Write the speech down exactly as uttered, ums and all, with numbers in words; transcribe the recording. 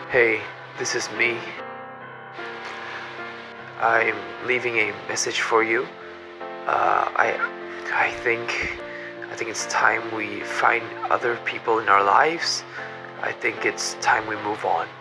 Hey, this is me. I'm leaving a message for you. Uh, I, I think, I think it's time we find other people in our lives. I think it's time we move on.